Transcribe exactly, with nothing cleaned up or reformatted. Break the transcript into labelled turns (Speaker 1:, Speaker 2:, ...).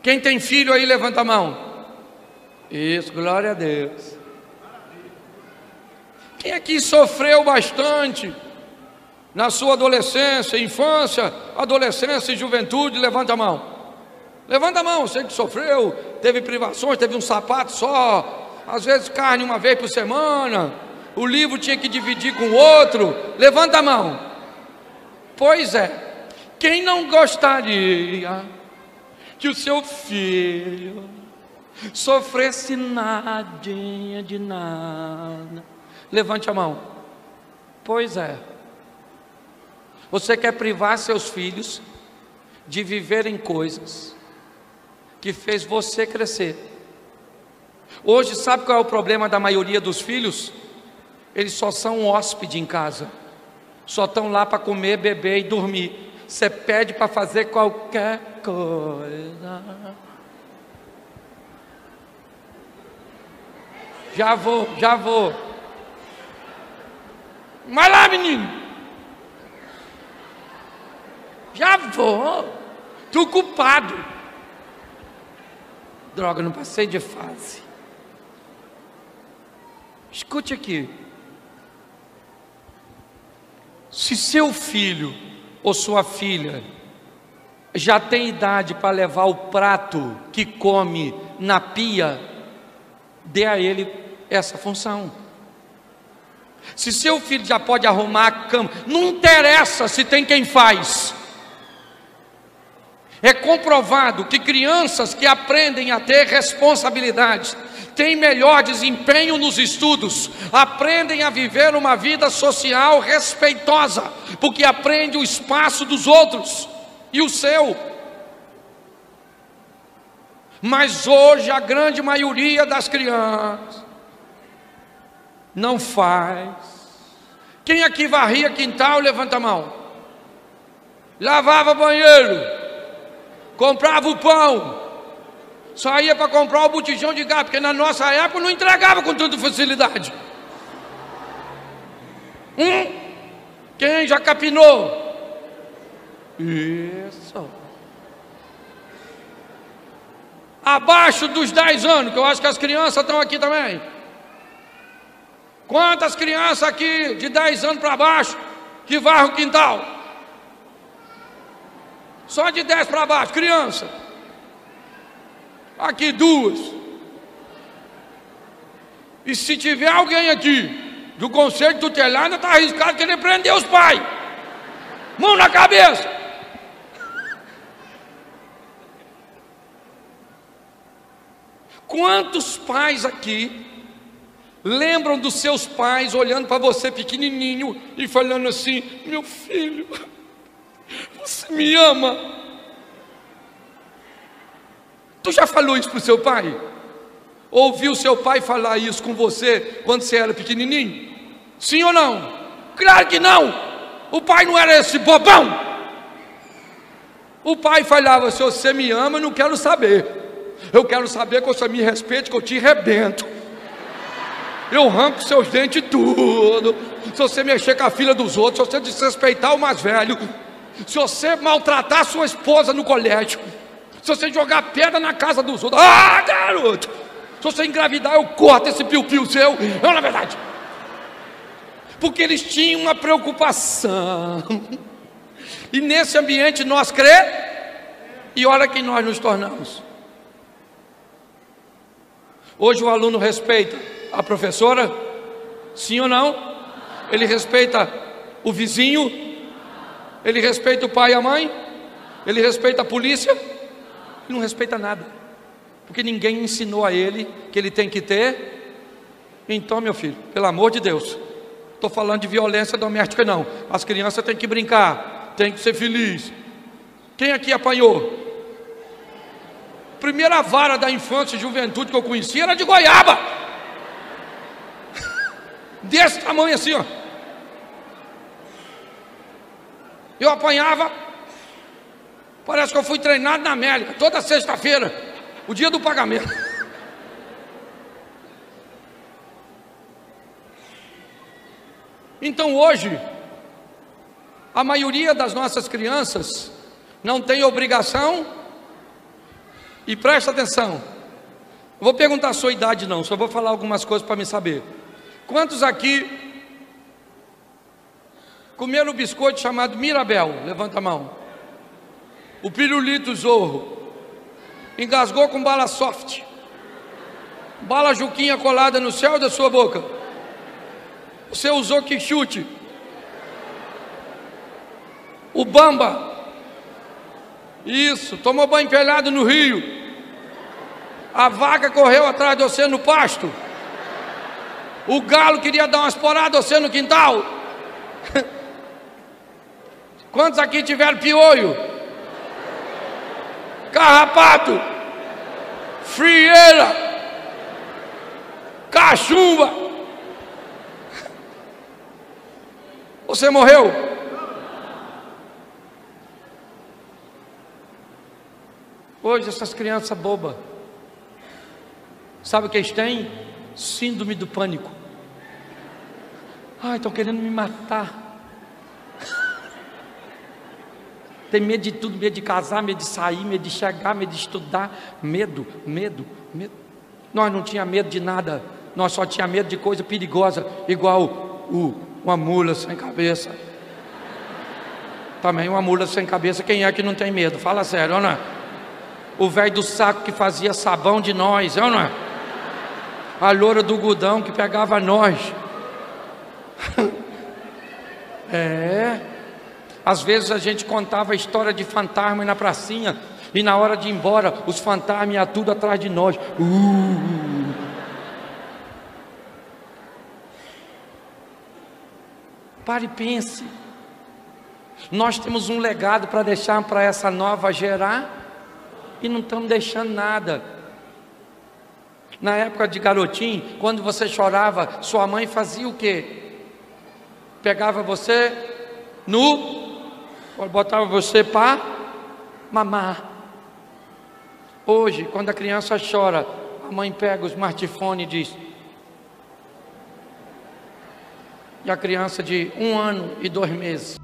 Speaker 1: Quem tem filho aí, levanta a mão. Isso, glória a Deus. Quem aqui sofreu bastante na sua adolescência, infância, adolescência e juventude? Levanta a mão. Levanta a mão, você que sofreu, teve privações, teve um sapato só, às vezes carne uma vez por semana, o livro tinha que dividir com o outro. Levanta a mão. Pois é, quem não gostaria que o seu filho sofresse nadinha de nada? Levante a mão. Pois é, você quer privar seus filhos de viverem coisas que fez você crescer. Hoje, sabe qual é o problema da maioria dos filhos? Eles só são um hóspede em casa, só estão lá para comer, beber e dormir. Você pede para fazer qualquer coisa. Já vou, já vou. Vai lá, menino. Já vou. Tu culpado. Droga, não passei de fase. Escute aqui. Se seu filho ou sua filha já tem idade para levar o prato que come na pia, dê a ele essa função. Se seu filho já pode arrumar a cama, não interessa se tem quem faz. É comprovado que crianças que aprendem a ter responsabilidade têm melhor desempenho nos estudos, aprendem a viver uma vida social respeitosa, porque aprende o espaço dos outros e o seu. Mas hoje a grande maioria das crianças não faz. Quem aqui varria quintal, levanta a mão. Lavava banheiro, comprava o pão, saía para comprar o botijão de gás, porque na nossa época não entregava com tanta facilidade. Hum? Quem já capinou? Isso. Abaixo dos dez anos, que eu acho que as crianças estão aqui também. Quantas crianças aqui de dez anos para baixo que varram o quintal? Só de dez para baixo, criança. Aqui duas. E se tiver alguém aqui do conselho tutelar, ainda está arriscado querer prender os pais. Mão na cabeça. Quantos pais aqui lembram dos seus pais olhando para você pequenininho e falando assim: meu filho, você me ama? Tu já falou isso para o seu pai? Ouviu seu pai falar isso com você quando você era pequenininho? Sim ou não? Claro que não. O pai não era esse bobão. O pai falava: se você me ama, eu não quero saber. Eu quero saber que você me respeite, que eu te rebento. Eu arranco seus dentes tudo. Se você mexer com a filha dos outros, se você desrespeitar o mais velho, se você maltratar sua esposa no colégio, se você jogar pedra na casa dos outros, ah, garoto, se você engravidar, eu corto esse piu-piu seu. Não, na verdade, porque eles tinham uma preocupação. E nesse ambiente nós crê, e olha quem nós nos tornamos. Hoje o aluno respeita a professora? Sim ou não? Ele respeita o vizinho? Ele respeita o pai e a mãe? Ele respeita a polícia? Ele não respeita nada, porque ninguém ensinou a ele que ele tem que ter. Então, meu filho, pelo amor de Deus, estou falando de violência doméstica não. As crianças têm que brincar, têm que ser felizes. Quem aqui apanhou? Primeira vara da infância e juventude que eu conheci era de goiaba, desse tamanho assim, ó. Eu apanhava, parece que eu fui treinado na América, toda sexta-feira, o dia do pagamento. Então hoje, a maioria das nossas crianças não tem obrigação E presta atenção. Eu vou perguntar a sua idade não, só vou falar algumas coisas para me saber. Quantos aqui comeram um biscoito chamado Mirabel? Levanta a mão. O pirulito Zorro. Engasgou com bala soft. Bala Juquinha colada no céu da sua boca. Você usou que chute? O Bamba. Isso, tomou banho pelado no rio. A vaca correu atrás de você no pasto. O galo queria dar uma esporada a você no quintal. Quantos aqui tiveram piolho? Carrapato, frieira, cachumba. Você morreu? Hoje essas crianças bobas, sabe o que eles têm? Síndrome do pânico. Ai, estão querendo me matar. Tem medo de tudo, medo de casar, medo de sair, medo de chegar, medo de estudar. Medo, medo, medo. Nós não tínhamos medo de nada. Nós só tínhamos medo de coisa perigosa, igual o, uma mula sem cabeça. Também uma mula sem cabeça, quem é que não tem medo? Fala sério, não é? O velho do saco que fazia sabão de nós, não é? A loura do algodão que pegava nós. É. Às vezes a gente contava a história de fantasma na pracinha, e na hora de ir embora, os fantasmas iam tudo atrás de nós. Uh. Pare e pense. Nós temos um legado para deixar para essa nova gerar, e não estamos deixando nada. Na época de garotinho, quando você chorava, sua mãe fazia o quê? Pegava você no... botava você para mamar. Hoje, quando a criança chora, a mãe pega o smartphone e diz. E a criança de um ano e dois meses